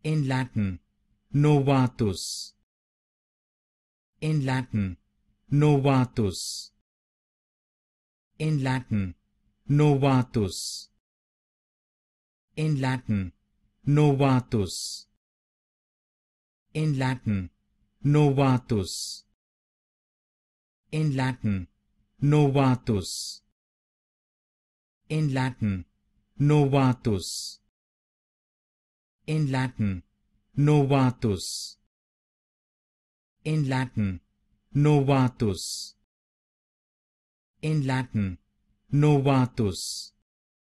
In Latin, novatus. In Latin, novatus. In Latin, novatus. In Latin, novatus. In Latin, novatus. In Latin, novatus. In Latin, novatus. In Latin, novatus. In Latin, novatus. In Latin, novatus.